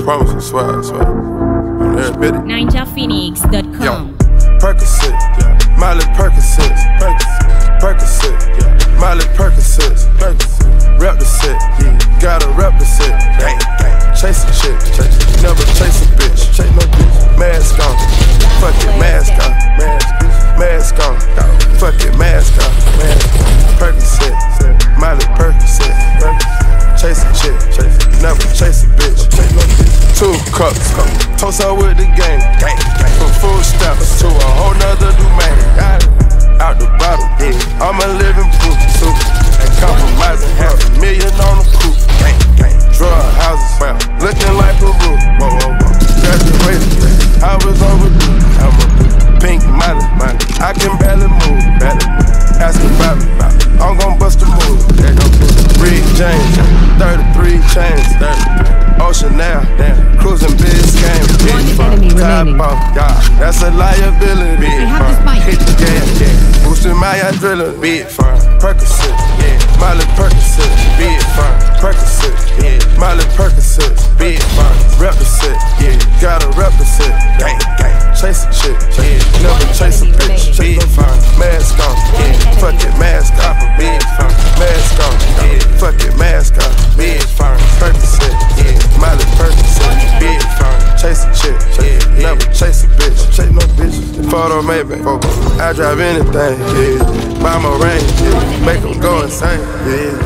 promise, I swear, I swear. On every bit. NinjaPhoenix.com. Percocet, yeah. Miley Percocet, Percocet, yeah. Miley Percocet, rep the set, yeah. Gotta rep the set, gang, gang. Chase a chick, never chase a bitch, chase no bitch. Mask on, fuck it, mask on, mask on, fuck it, mask on, Percocet, Miley Percocet, chase a chick, never chase a bitch, chase no bitch. 2 cups, toast her with the game, gang, gang. From food stamps to a whole nother domain. Out the bottom, yeah. I'm a living proof, too. Ain't compromising, $500,000 on the coupe. Gang, gang. Drug houses, well, looking like Peru. Whoa, whoa, whoa. Graduated, I was overdue. I'm a pink Miley, I can barely move, Ask about me, I'm gon' bust a move. Rick James, 33 chains, Ocean now, cruising Biscayne. One enemy remaining. That's a liability. Hit the gas, yeah. Boosting my adrenaline. Big fine. Percocet, yeah. Miley Percocet, big fine. Percocet, yeah. Miley Percocet, big fine. Rep the set, yeah. Gotta rep the set. Gang, gang. Chase a chick, yeah. Never chase a bitch. Big fine. Mask on, yeah. Fuck it, mask off. Big fine. Mask on, yeah. Fuck it, mask off. Big fine. Percocet, yeah. Miley Percocet, big fine. Chase a chick, yeah. Never chase a bitch. Chase no bitches. Photo maybe. I drive anything, yeah. Buy my range, yeah. Make them go insane, yeah.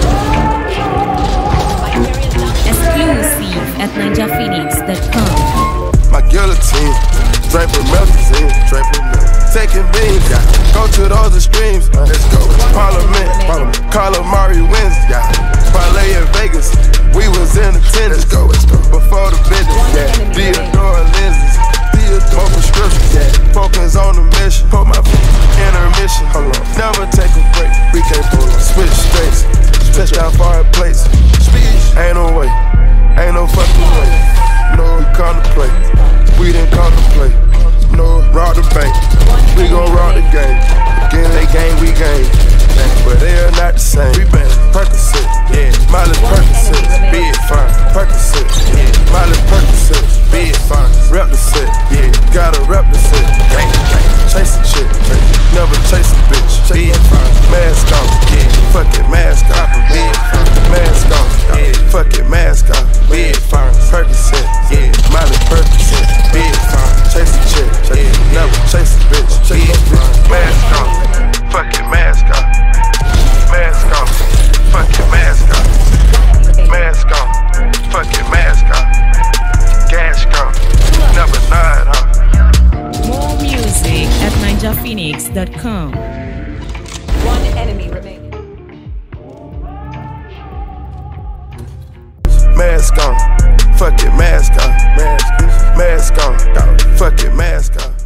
Exclusive at NinjaPhoenix.com. My guillotine, draping melazine, taking beams, yeah. Go to those extremes, let's go. Parliament, calamari wins, yeah. Parlay in Vegas, we was in attendance, let's go. Before the business, yeah. Theodore lenses, more prescriptions, yeah. Focus on the mission, put my intermission, hold on. Never take a break, we can't pull on. Switch straights, touchdown foreign plates. Ain't no way, ain't no fucking way. No, we contemplate, we didn't contemplate. No, rob the bank, we gon' rob the game. Again, they game, we game. But they are not the same. We been Percocet, yeah. Miley Percocet, big fine. Percocet, yeah. Miley Percocet, big fine. Rep the set, yeah. Gotta rep the set. Gang, gang. Chase a chick, never chase a bitch. Big fine. Mask on, yeah. Fuck it, mask off. Big fine. Mask on, yeah. Fuck it, mask off. Big fine. Percocet, yeah. Miley Percocet, big fine. Chase a chick, yeah. Never chase a bitch. Big fine. Mask on, fuck it, mask off. Mask on, fuck it, mask off. Mask on, fuck it, mask off. Gas gone, never nod off. More music at NinjaPhoenix.com. One enemy remaining. Mask on, fuck it, mask off. Mask on, fuck it, mask off.